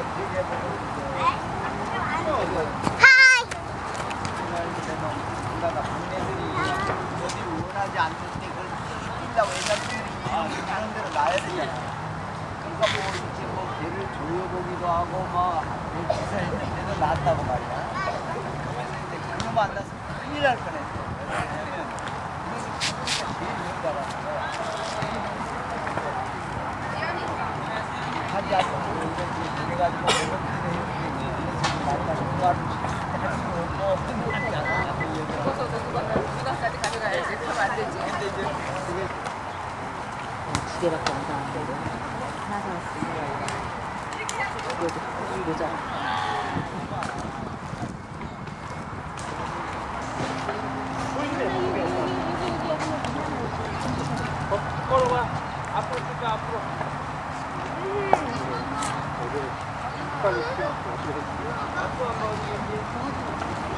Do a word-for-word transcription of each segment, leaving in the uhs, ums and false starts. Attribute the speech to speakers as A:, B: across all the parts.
A: 원하지 않을 때 그걸 죽이려고 애들이 그런 대로 놔야 되잖아. 그러니까 뭐 이렇게 뭐 개를 조여보기도 하고 막 기사했는 데도 놨다고 말이야. 그러면서 이제 그놈 안 났으면 큰일 날 뻔했어. 왜냐면 이것이 제일 위험하다는 거야. 하지 않고 이렇게 그래가지고 매번들에 이렇게 많이 가서 그거를 할 수는 없고 하잖아.
B: 누가까지 가져가야지. 그러면 안 되지.
A: 근데 이제 그게
C: 두 개밖에 안 사는데 하나 사왔으면 이거 모자.
D: 걸어봐. 앞으로 뛸까 앞으로. 빨리 뛰어. 앞으로 한번 어디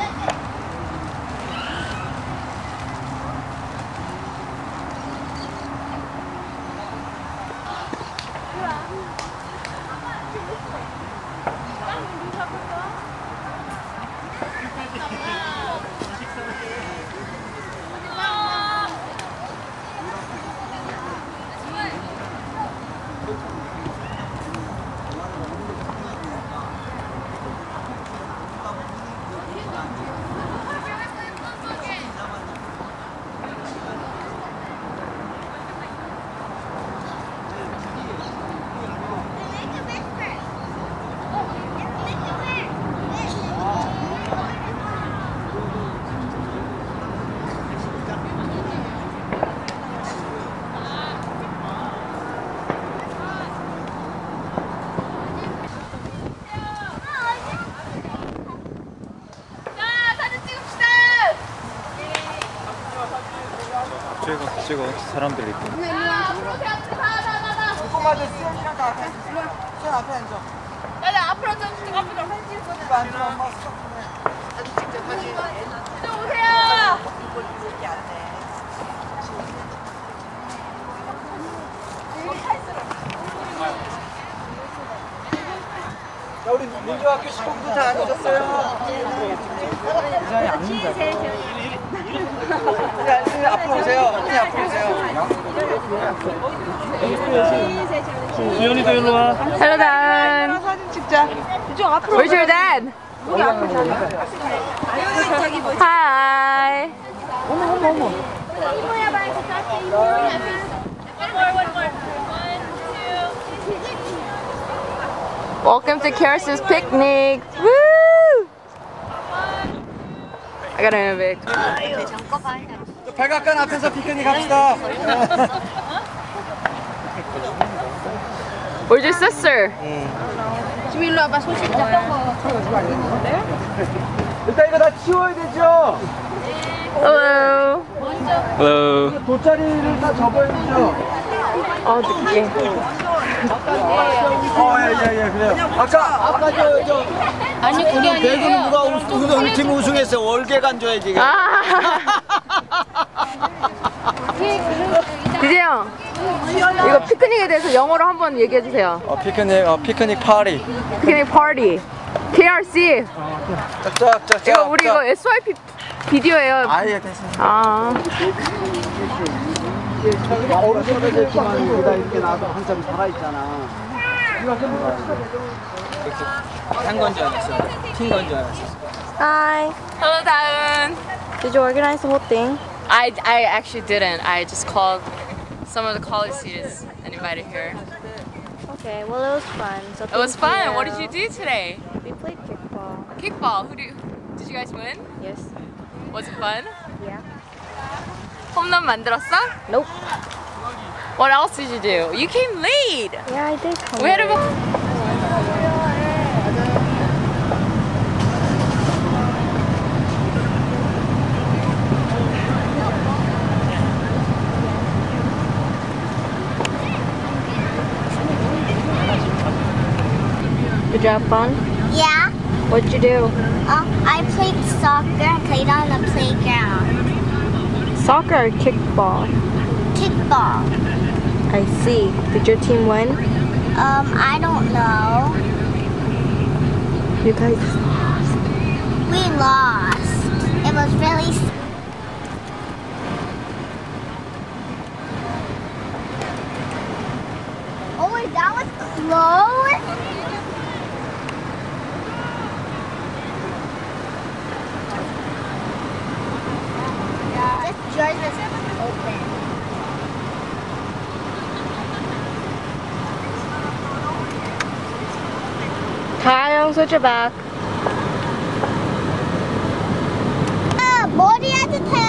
E: 찍어 찍어 사람들 있고.
A: 조금만 더 수영이랑 다 앞에 수영 앞에 앉아.
B: 야야 앞으로 좀 앞으로 좀 사진 찍어.
A: 이거 앉아 엄마 스톱해.
B: 사진 찍자. 사진. 좀 오세요.
A: 자 우리 민주학교 식구부터 잘 앉으셨어요. 이장이 앉는다. 그냥 앞으로 오세요. 그냥 앞으로 오세요.
E: 수연이도 일로 와.
C: Hello, Dad.
B: 사진 찍자. 이쪽 앞으로.
C: Where's your dad?
B: 여기 앞으로 자리.
C: Hi.
B: 어머 어머 어머. 이모야 봐. 이모야 앞에. One more, one more. One, two.
C: Welcome to Karis's picnic. Woo! I got an evict.
A: 백악관 앞에서 피크닉 합시다.
C: Where's your sister?
B: 지금 일로 와봐. 손 씻자.
A: 일단 이거 다 치워야 되죠?
C: Hello.
E: Hello.
A: 돗자리를 다 접어야죠.
C: 어, 늦게.
A: 어, 예, 예, 예, 그래요. 아까, 아까 저, 저.
B: 아니 그게 아니에요.
A: 배구 누가 우승, 우리 팀 우승했어요. 월계관 줘야지.
C: 아. 디제형, 이거 피크닉에 대해서 영어로 한번 얘기해 주세요.
E: 어, 피크닉 어, 피크닉 파티.
C: 피크닉 파티. 케이알씨.
A: 짝짝짝.
C: 이거 우리 이거 에스와이피 비디오예요.
A: 아예 됐습니다.
C: 아.
A: 어른들은 됐지만 우리가 이렇게 나도 한참 살아있잖아.
D: 한 건 줄 알았어. 튄 건 줄 알았어.
C: Hi.
B: Hello, 다은.
C: Did you organize the whole thing?
B: I, I actually didn't. I just called some of the college students and invited her.
C: Okay, well it was fun. So
B: It was fun. What did you do today?
C: We played kickball.
B: Kickball. Who do? Did you guys win?
C: Yes.
B: Was it fun?
C: Yeah.
B: 홈런 만들었어?
C: Nope.
B: What else did you do? You came late.
C: Yeah, I did come.
B: We had
C: late.
B: a.
C: Did you have fun?
F: Yeah.
C: What'd you do?
F: Uh, I played soccer and played on the playground.
C: Soccer or kickball?
F: Kickball.
C: I see. Did your team win?
F: Um, I don't know.
C: You guys.
F: We lost. It was really. s- Oh, wait, that was close. This George was open.
C: Kyle, switch it back.
F: 아, 머리한테 타.